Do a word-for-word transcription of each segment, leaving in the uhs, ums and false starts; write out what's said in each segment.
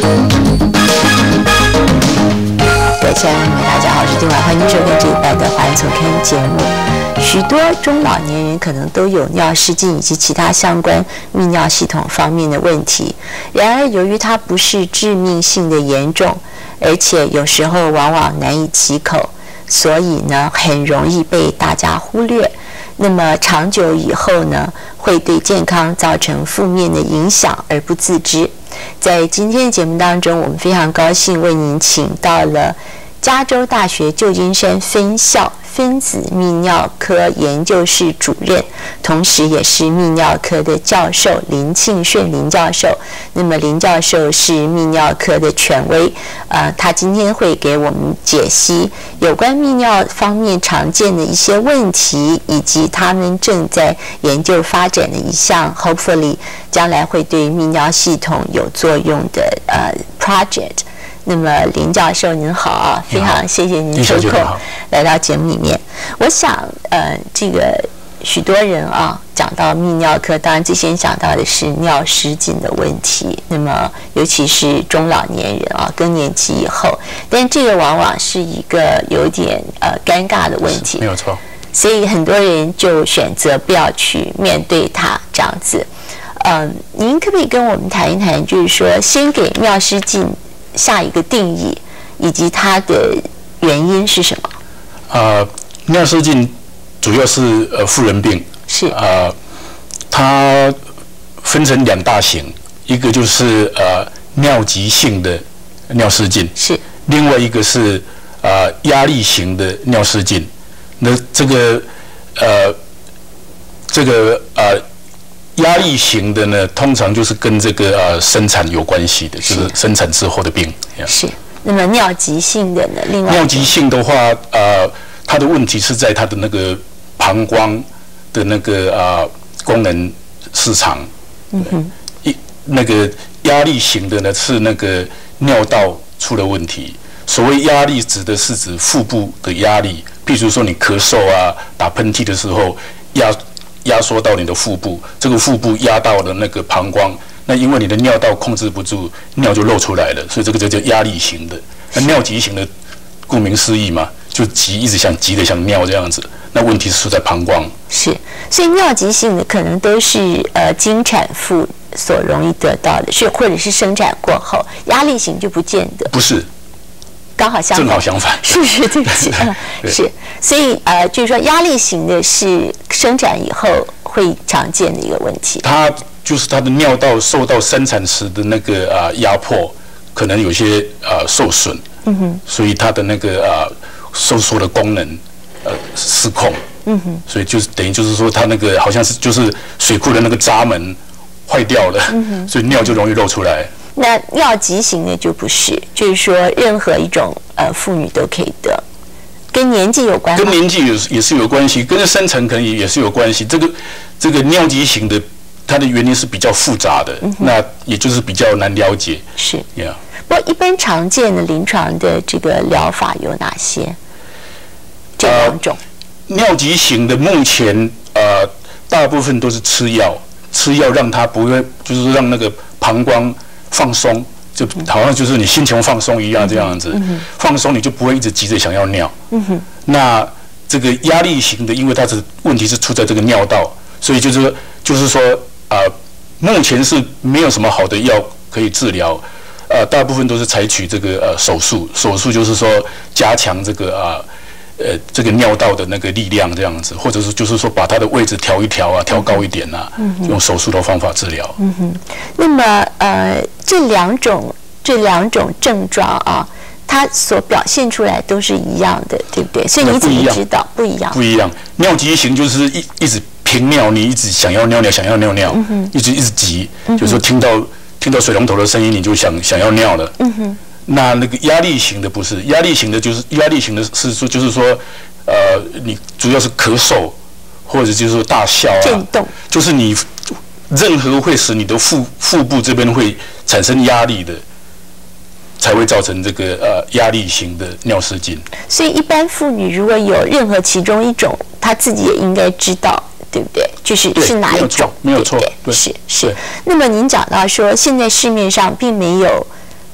各位亲爱的朋友大家好，我是丁婉，欢迎收看这一拜的《华人丛刊》节目。许多中老年人可能都有尿失禁以及其他相关泌尿系统方面的问题，然而由于它不是致命性的严重，而且有时候往往难以启口，所以呢很容易被大家忽略。那么长久以后呢，会对健康造成负面的影响而不自知。在今天的节目当中，我们非常高兴为您请到了加州大学旧金山分校分子泌尿科研究室主任，同时也是泌尿科的教授林庆顺林教授。那么林教授是泌尿科的权威，呃，他今天会给我们解析有关泌尿方面常见的一些问题，以及他们正在研究发展的一项 hopefully 将来会对泌尿系统有作用的呃 project。那么林教授您好啊，非常谢谢您抽空来到节目里面。我想呃这个许多人啊讲到泌尿科，当然最先想到的是尿失禁的问题，那么尤其是中老年人啊更年期以后，但这个往往是一个有点呃尴尬的问题， 没有错， 所以很多人就选择不要去面对它这样子。嗯、呃，您可不可以跟我们谈一谈，就是说先给尿失禁下一个定义，以及它的原因是什么？ 呃，尿失禁主要是呃妇人病， 是呃，它分成两大型，一个就是呃尿急性的尿失禁， 是另外一个是呃压力型的尿失禁。那这个呃这个呃压力型的呢，通常就是跟这个呃生产有关系的，就是生产之后的病。 是。那么尿急性的呢？另外尿急性的话，呃，它的问题是在它的那个膀胱的那个呃功能失常。嗯哼。一那个压力型的呢，是那个尿道出了问题。所谓压力指的是指腹部的压力，譬如说你咳嗽啊、打喷嚏的时候压。压缩到你的腹部，这个腹部压到了那个膀胱，那因为你的尿道控制不住，尿就漏出来了，所以这个就叫压力型的。那尿急型的，顾名思义嘛，就急，一直想急的像尿这样子。那问题是出在膀胱。 是，所以尿急性的可能都是呃经产妇所容易得到的，是或者是生产过后，压力型就不见得。 不是。 刚好相反， 正好相反， 是是对不起，是，所以呃，就是说压力型的是生产以后会常见的一个问题。 它就是它的尿道受到生产时的那个啊、呃、压迫，可能有些呃受损，嗯哼，所以它的那个呃收缩的功能呃失控，嗯哼，所以就是等于就是说它那个好像是就是水库的那个闸门坏掉了，嗯哼，所以尿就容易漏出来。 那尿急型的就不是，就是说任何一种呃妇女都可以得，跟年纪有关吗？ 跟年纪也也是有关系，跟生成可能也也是有关系。这个这个尿急型的，它的原因是比较复杂的，嗯、那也就是比较难了解。 是， yeah. 不过一般常见的临床的这个疗法有哪些？这两种。 呃、尿急型的目前呃大部分都是吃药，吃药让它不会，就是让那个膀胱放松，就好像就是你心情放松一样这样子，嗯嗯、放松你就不会一直急着想要尿。嗯、那这个压力型的，因为它的问题是出在这个尿道，所以就是说就是说啊、呃，目前是没有什么好的药可以治疗，呃，大部分都是采取这个呃手术，手术就是说加强这个啊。呃呃，这个尿道的那个力量这样子，或者是就是说把它的位置调一调啊，调高一点啊，嗯、用手术的方法治疗。 嗯哼，那么呃，这两种这两种症状啊，它所表现出来都是一样的，对不对？所以你怎么知道不一样？ 不一样，尿急型就是一一直频尿，你一直想要尿尿，想要尿尿，嗯、一直一直急，嗯、就是说听到听到水龙头的声音，你就想想要尿了。嗯哼。那那个压力型的不是，压力型的就是压力型的是说就是说，呃，你主要是咳嗽，或者就是说大笑啊， 震动， 就是你任何会使你的腹腹部这边会产生压力的，才会造成这个呃压力型的尿失禁。 所以一般妇女如果有任何其中一种，她自己也应该知道，对不对？就是是哪一种？ 没有错， 对，是是。那么您讲到说，现在市面上并没有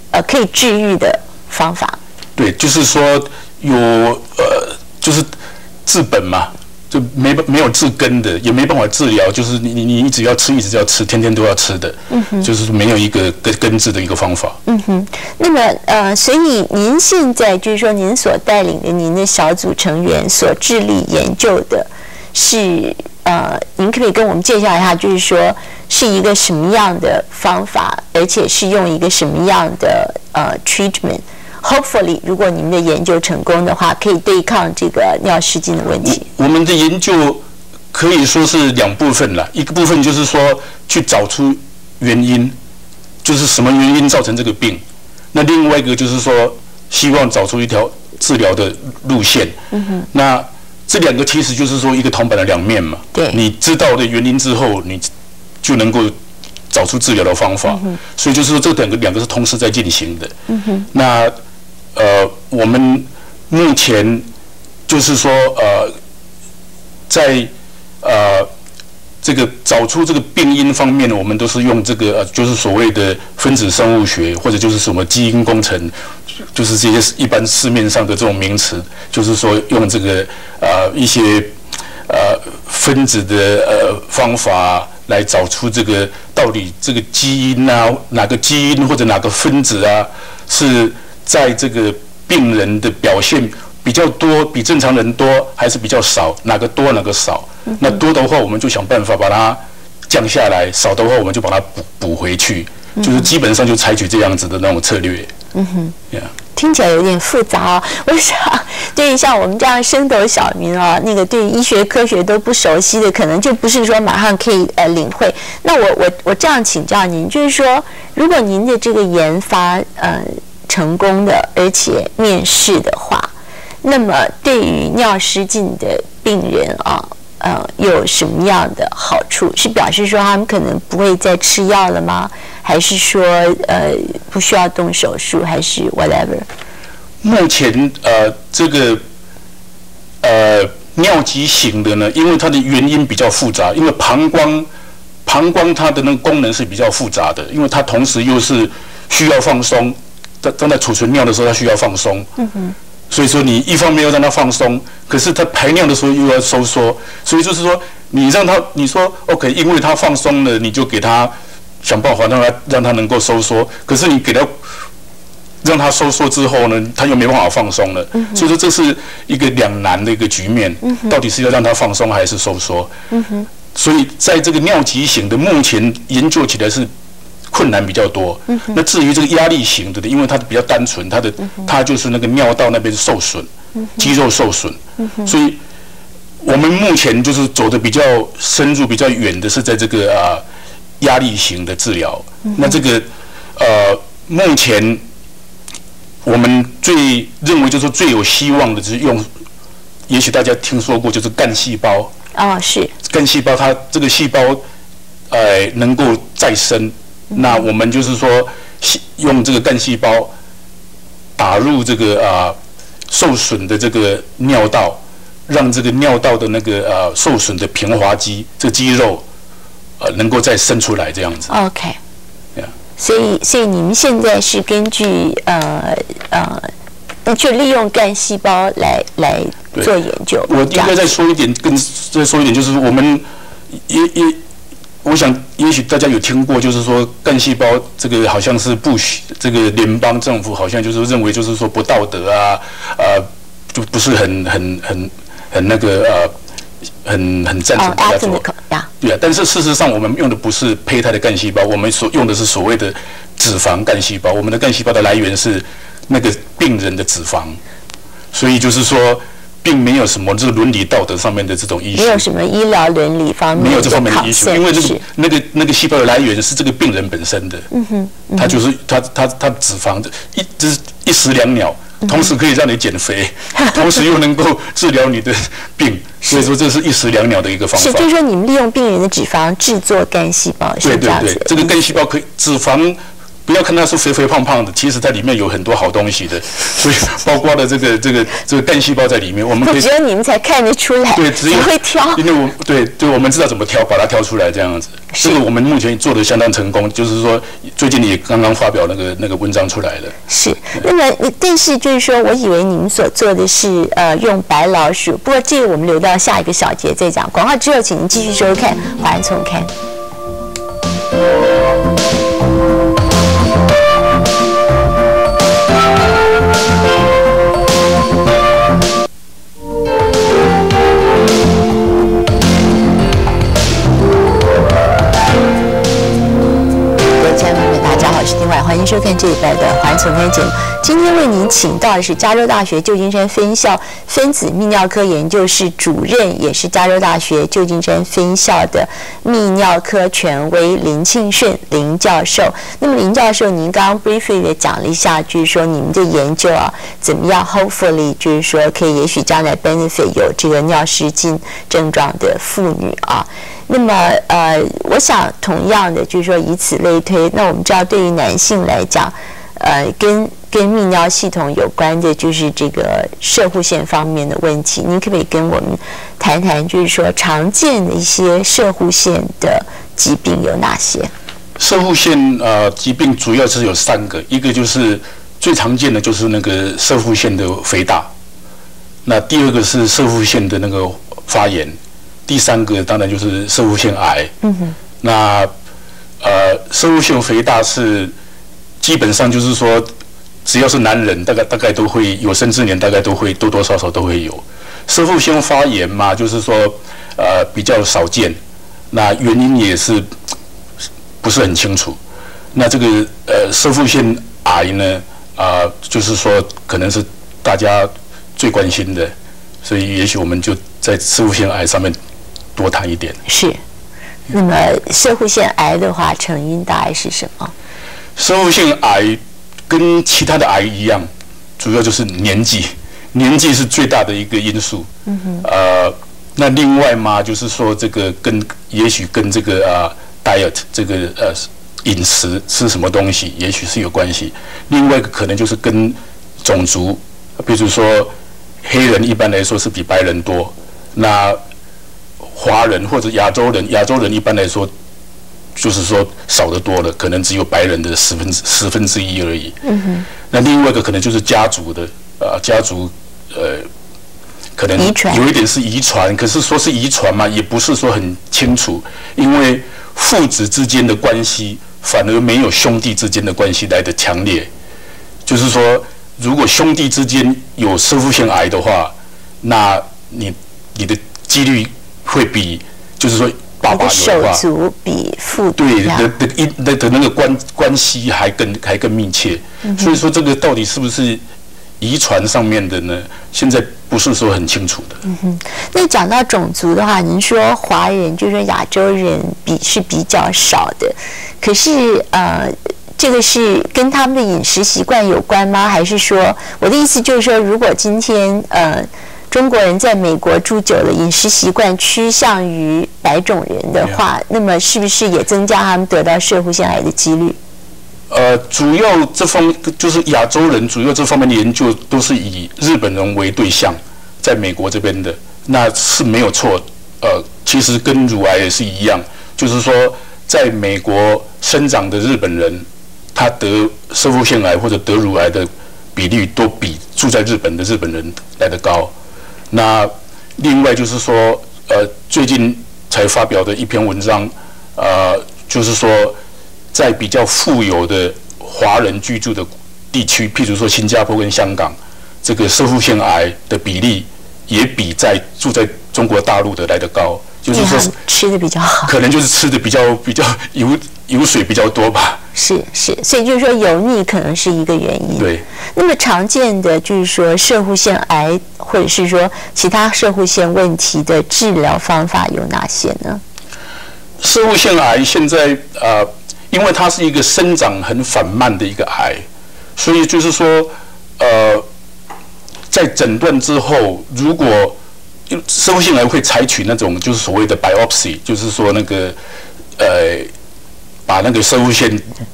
呃可以治愈的方法。 对，就是说有呃，就是治本嘛。就没没有治根的，也没办法治疗，就是你你你一直要吃，一直要吃，天天都要吃的，嗯哼，就是没有一个根根治的一个方法。 嗯哼，那么呃，所以您现在就是说，您所带领的您的小组成员所致力研究的是呃，您可不可以跟我们介绍一下，就是说是一个什么样的方法，而且是用一个什么样的呃 treatment？Hopefully， 如果你们的研究成功的话，可以对抗这个尿失禁的问题。 我, 我们的研究可以说是两部分了，一个部分就是说去找出原因，就是什么原因造成这个病；那另外一个就是说，希望找出一条治疗的路线。嗯哼。那这两个其实就是说一个铜板的两面嘛。 对。 你知道的原因之后，你就能够找出治疗的方法。嗯、所以就是说，这两个两个是同时在进行的。嗯哼。那呃，我们目前就是说，呃，在呃这个找出这个病因方面，我们都是用这个呃，就是所谓的分子生物学，或者就是什么基因工程，就是这些一般市面上的这种名词，就是说用这个呃一些呃分子的呃方法来找出这个到底这个基因啊，哪个基因或者哪个分子啊是。在这个病人的表现比较多，比正常人多，还是比较少？哪个多，哪个少？嗯、那多的话，我们就想办法把它降下来；少的话，我们就把它补补回去。嗯、就是基本上就采取这样子的那种策略。嗯哼， yeah. 听起来有点复杂哦。我想，对于像我们这样升斗小民啊，那个对医学科学都不熟悉的，可能就不是说马上可以呃领会。那我我我这样请教您，就是说，如果您的这个研发呃。成功的，而且面世的话，那么对于尿失禁的病人啊，呃，有什么样的好处？是表示说他们可能不会再吃药了吗？还是说呃不需要动手术？还是 whatever？ 目前呃这个呃尿急型的呢，因为它的原因比较复杂，因为膀胱膀胱它的那个功能是比较复杂的，因为它同时又是需要放松。当在储存尿的时候，它需要放松，嗯哼，所以说你一方面要让它放松，可是它排尿的时候又要收缩，所以就是说你让它，你说 OK， 因为它放松了，你就给它想办法让它让它能够收缩，可是你给它让它收缩之后呢，它又没办法放松了，嗯、所以说这是一个两难的一个局面，嗯、到底是要让它放松还是收缩？嗯哼，所以在这个尿急型的目前研究起来是。困难比较多，嗯、那至于这个压力型的，因为它比较单纯，它的、嗯、它就是那个尿道那边受损，嗯、肌肉受损，嗯、所以我们目前就是走的比较深入、比较远的是在这个啊、呃、压力型的治疗。嗯、那这个呃目前我们最认为就是最有希望的，就是用，也许大家听说过，就是干细胞。 哦，是。干细胞，它这个细胞呃能够再生。那我们就是说，用这个干细胞打入这个啊、呃、受损的这个尿道，让这个尿道的那个呃受损的平滑肌这个肌肉呃能够再生出来这样子。 OK。所以，所以你们现在是根据呃呃，就利用干细胞来来做研究。 我应该再说一点，更再说一点，就是我们也也。我想，也许大家有听过，就是说干细胞这个好像是不许这个联邦政府好像就是认为就是说不道德啊，呃，就不是很很很很那个呃，很很赞成大家做。对啊，但是事实上我们用的不是胚胎的干细胞，我们所用的是所谓的脂肪干细胞。我们的干细胞的来源是那个病人的脂肪，所以就是说。并没有什么这个伦理道德上面的这种依据， 没有什么医疗伦理方面没有这方面的依据，因为那个那个那个细胞的来源是这个病人本身的，嗯哼，嗯他就是他他他脂肪一就是一石两鸟，同时可以让你减肥，嗯、同时又能够治疗你的病，所以说这是一石两鸟的一个方法。 是，就是说你们利用病人的脂肪制作干细胞，是这样子。 对对对，这个干细胞可以脂肪不要看它是肥肥胖胖的，其实它里面有很多好东西的，所以包括了这个这个这个干细胞在里面，我们可以只有你们才看得出来， 对，只有会挑， 因为我对对，我们知道怎么挑，把它挑出来这样子。这个我们目前做的相当成功，就是说最近也刚刚发表那个那个文章出来了。是， 那么但是就是说，我以为你们所做的是呃用白老鼠，不过这个我们留到下一个小节再讲。广告之后，请您继续收看《华人丛看》。欢迎收看这一拜的《华人丛看》节目。今天为您请到的是加州大学旧金山分校分子泌尿科研究室主任，也是加州大学旧金山分校的泌尿科权威林庆顺林教授。那么林教授，您刚刚 briefly 的讲了一下，就是说你们的研究啊，怎么样 hopefully 就是说可以也许将来 benefit 有这个尿失禁症状的妇女啊。那么，呃，我想同样的就是说，以此类推，那我们知道，对于男性来讲，呃，跟跟泌尿系统有关的，就是这个摄护腺方面的问题。您可不可以跟我们谈谈，就是说常见的一些摄护腺的疾病有哪些？ 摄护腺呃疾病主要是有三个，一个就是最常见的就是那个摄护腺的肥大，那第二个是摄护腺的那个发炎。第三个当然就是摄护腺癌。嗯哼。那呃，摄护腺肥大是基本上就是说，只要是男人，大概大概都会有生之年，大概都会多多少少都会有。摄护腺发炎嘛，就是说呃比较少见，那原因也是不是很清楚。那这个呃摄护腺癌呢，啊、呃，就是说可能是大家最关心的，所以也许我们就在摄护腺癌上面多谈一点。 是，那么摄护腺癌的话，成因大概是什么？ 摄护腺癌跟其他的癌一样，主要就是年纪，年纪是最大的一个因素。嗯哼。呃，那另外嘛，就是说这个跟也许跟这个啊、呃、diet 这个呃饮食吃什么东西，也许是有关系。另外一个可能就是跟种族，比如说黑人一般来说是比白人多，那华人或者亚洲人，亚洲人一般来说就是说少得多了，可能只有白人的十分之十分之一而已。嗯哼。那另外一个可能就是家族的，呃，家族呃，可能有一点是遗传，可是说是遗传嘛，也不是说很清楚，因为父子之间的关系反而没有兄弟之间的关系来得强烈。就是说，如果兄弟之间有摄护腺癌的话，那你你的几率会比，就是说爸爸有的话， 手足比父对的的一的的那个关关系还更还更密切。嗯、所以说这个到底是不是遗传上面的呢？现在不是说很清楚的。 嗯哼，那讲到种族的话，您说华人就是说亚洲人比是比较少的，可是呃。这个是跟他们的饮食习惯有关吗？还是说，我的意思就是说，如果今天呃中国人在美国住久了，饮食习惯趋向于白种人的话，那么是不是也增加他们得到摄护腺癌的几率？ 呃，主要这方就是亚洲人，主要这方面的研究都是以日本人为对象，在美国这边的那是没有错。呃，其实跟乳癌也是一样，就是说，在美国生长的日本人，他得摄护腺癌或者得乳癌的比率都比住在日本的日本人来得高。那另外就是说，呃，最近才发表的一篇文章，呃，就是说，在比较富有的华人居住的地区，譬如说新加坡跟香港，这个摄护腺癌的比例也比在住在中国大陆的来得高。就是说吃的比较好， 可能就是吃的比较比较油油水比较多吧。 是是，所以就是说油腻可能是一个原因。 对。 那么常见的就是说摄护腺癌或者是说其他摄护腺问题的治疗方法有哪些呢？ 摄护腺癌现在呃，因为它是一个生长很缓慢的一个癌，所以就是说呃，在诊断之后，如果摄护腺癌会采取那种就是所谓的 biopsy， 就是说那个呃，把那个摄护腺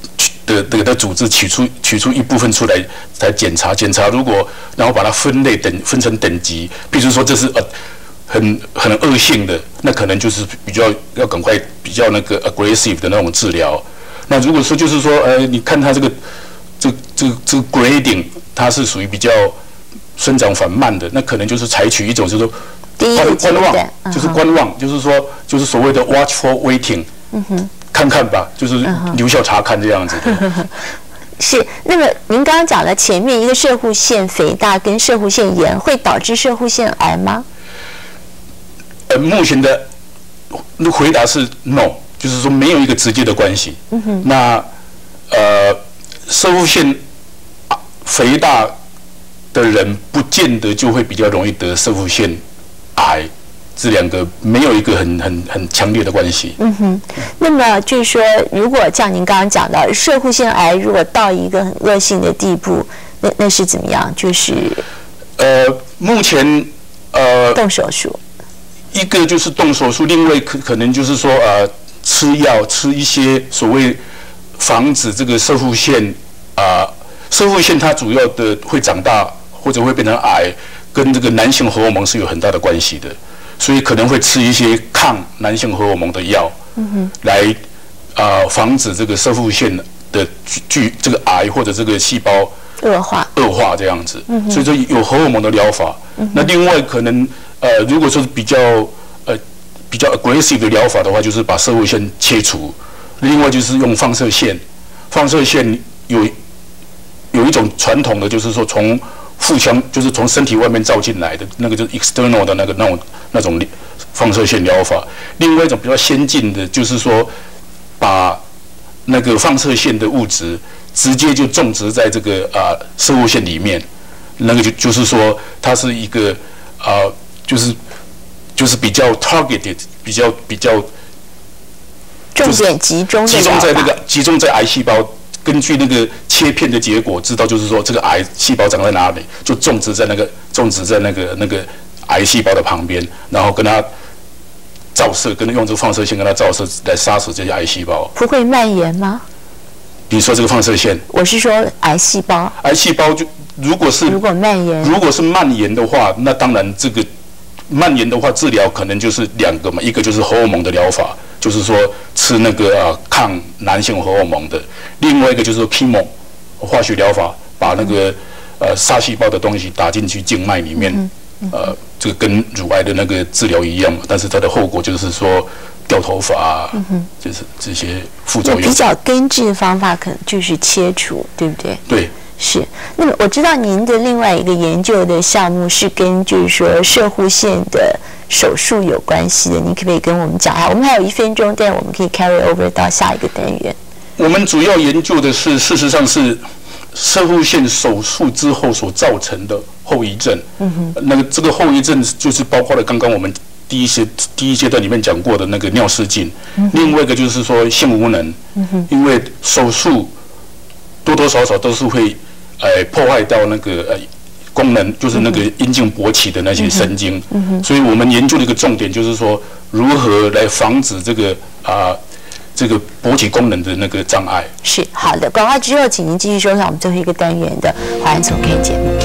的的的组织取出取出一部分出来来检查检查，如果然后把它分类等分成等级，比如说这是呃很很恶性的，那可能就是比较要赶快比较那个 aggressive 的那种治疗。那如果说就是说呃你看它这个这这这个 grading 它是属于比较生长缓慢的，那可能就是采取一种就是说观望，就是观望，就是说就是所谓的 watchful waiting。嗯哼。看看吧，就是留校察看这样子的。 是，那么您刚刚讲了前面一个攝護腺肥大跟攝護腺炎会导致攝護腺癌吗？ 呃，目前的回答是 no， 就是说没有一个直接的关系。嗯哼。那呃，攝護腺肥大的人不见得就会比较容易得攝護腺癌。这两个没有一个很很很强烈的关系。嗯哼， 那么就是说，如果像您刚刚讲到，攝護腺癌如果到一个很恶性的地步，那那是怎么样？就是呃，目前呃动手术， 一个就是动手术，另外可可能就是说呃吃药，吃一些所谓防止这个攝護腺啊，攝護腺它主要的会长大或者会变成癌，跟这个男性荷尔蒙是有很大的关系的。所以可能会吃一些抗男性荷尔蒙的药，嗯哼，来啊、呃、防止这个攝護腺的具这个癌或者这个细胞恶化恶化这样子。嗯、所以说有荷尔蒙的疗法。嗯、那另外可能呃如果说是比较呃比较 aggressive 的疗法的话，就是把攝護腺切除。另外就是用放射线，放射线有有一种传统的就是说从腹腔就是从身体外面照进来的那个，就是 external 的那个那种那种放射线疗法。另外一种比较先进的，就是说把那个放射线的物质直接就种植在这个啊攝護腺里面，那个就就是说它是一个啊、呃、就是就是比较 targeted， 比较比较重点集中集中在那个集中在癌细胞。根据那个切片的结果，知道就是说这个癌细胞长在哪里，就种植在那个种植在那个那个癌细胞的旁边，然后跟它照射，跟用这个放射线跟它照射来杀死这些癌细胞。 不会蔓延吗？ 你说这个放射线？ 我是说癌细胞。 癌细胞就如果是如果蔓延， 如果是蔓延的话，那当然这个蔓延的话，治疗可能就是两个嘛，一个就是荷尔蒙的疗法。就是说吃那个呃抗男性荷尔蒙的，另外一个就是说 chemo 化学疗法，把那个呃杀细胞的东西打进去静脉里面，呃，这个跟乳癌的那个治疗一样，但是它的后果就是说掉头发啊，就是这些副作用。 比较根治的方法可能就是切除，对不对？ 对。 是，那么我知道您的另外一个研究的项目是跟就是说攝護腺的手术有关系的，您可不可以跟我们讲一下？我们还有一分钟，但我们可以 carry over 到下一个单元。 我们主要研究的是，事实上是攝護腺手术之后所造成的后遗症。嗯哼，那个这个后遗症就是包括了刚刚我们第一阶第一阶段里面讲过的那个尿失禁，嗯、另外一个就是说性无能。嗯哼，因为手术多多少少都是会。呃，破坏到那个呃功能，就是那个阴茎勃起的那些神经，嗯嗯、所以我们研究的一个重点就是说，如何来防止这个啊、呃、这个勃起功能的那个障碍。 是好的，广告之后，请您继续收看我们最后一个单元的《华人总看》节目。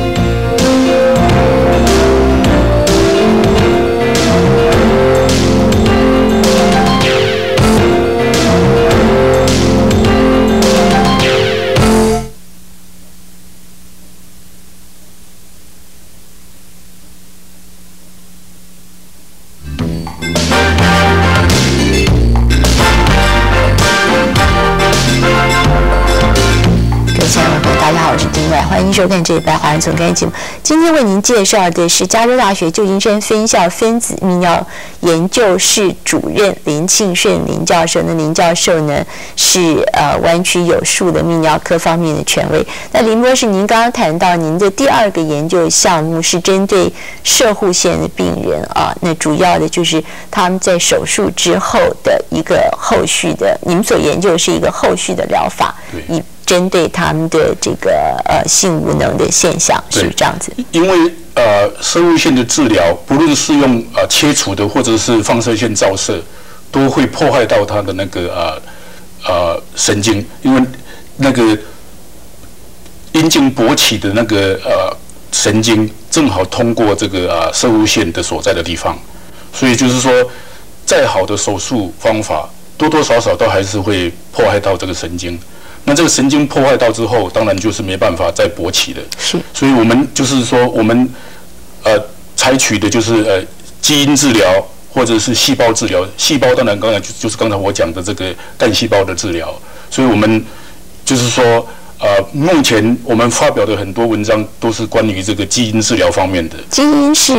欢迎收看这一版《华人总看》节目。今天为您介绍的是加州大学旧金山分校分子泌尿研究室主任林庆顺林教授。那林教授呢是呃湾区有数的泌尿科方面的权威。那林博士，您刚刚谈到您的第二个研究项目是针对攝護腺的病人啊，那主要的就是他们在手术之后的一个后续的，你们所研究的是一个后续的疗法，以针对他们的这个呃性无能的现象，是这样子。 因为呃攝護腺的治疗，不论是用呃切除的或者是放射线照射，都会破坏到它的那个呃呃神经，因为那个阴茎勃起的那个呃神经正好通过这个啊射物线的所在的地方，所以就是说，再好的手术方法，多多少少都还是会破坏到这个神经。那这个神经破坏到之后，当然就是没办法再勃起了。 是， 所以我们就是说，我们呃采取的就是呃基因治疗或者是细胞治疗。细胞当然刚才就就是刚才我讲的这个干细胞的治疗。所以我们就是说，呃，目前我们发表的很多文章都是关于这个基因治疗方面的。 基因是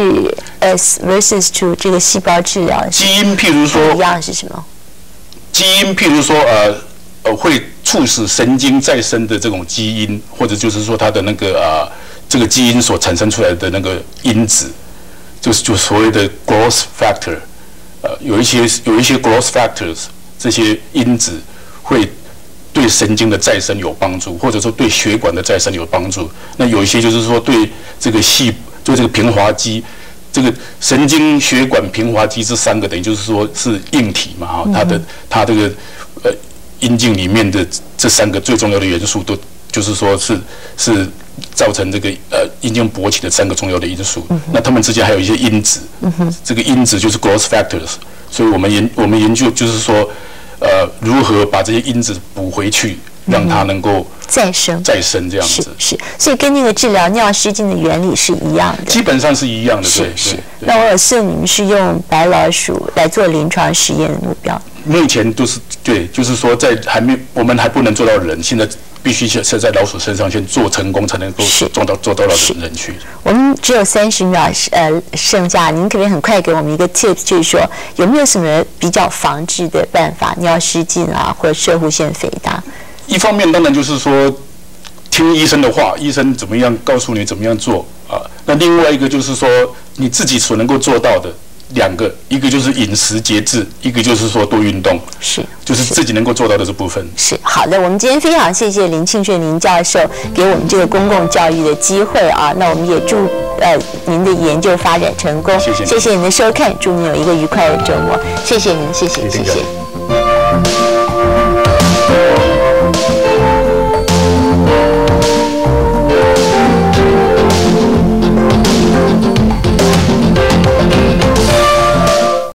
S versus to 这个细胞治疗。 基因譬如说一样是什么？ 基因譬如说呃呃会促使神经再生的这种基因，或者就是说它的那个啊、呃、这个基因所产生出来的那个因子，就是就所谓的 growth factor， 呃有一些有一些 growth factors 这些因子会对神经的再生有帮助，或者说对血管的再生有帮助。那有一些就是说对这个细，对这个平滑肌，这个神经血管平滑肌这三个，等于就是说是硬体嘛，哈，它的它这个呃阴茎里面的这三个最重要的元素，都就是说是是造成这个呃阴茎勃起的三个重要的因素。嗯、那它们之间还有一些因子，嗯、这个因子就是 growth factors。所以我们研我们研究就是说。呃，如何把这些因子补回去，让它能够再生、 再生这样子？ 是是，所以跟那个治疗尿失禁的原理是一样的。 基本上是一样的，对是是。那我有记你们是用白老鼠来做临床实验的目标？ 目前都是对，就是说在还没我们还不能做到人，现在必须先在老鼠身上先做成功，才能够做到做到到人去。 我们只有三十秒，呃，剩下，您可不可以很快给我们一个 tips， 就是说有没有什么比较防治的办法，尿失禁啊，或者射护腺肥大？ 一方面当然就是说听医生的话，医生怎么样告诉你怎么样做啊。那另外一个就是说你自己所能够做到的。两个，一个就是饮食节制，一个就是说多运动， 是， 就是自己能够做到的这部分。 是好的，我们今天非常谢谢林庆顺林教授给我们这个公共教育的机会啊，那我们也祝呃您的研究发展成功， 谢谢， 谢谢您的收看，祝您有一个愉快的周末，谢谢您，谢谢，谢谢。谢谢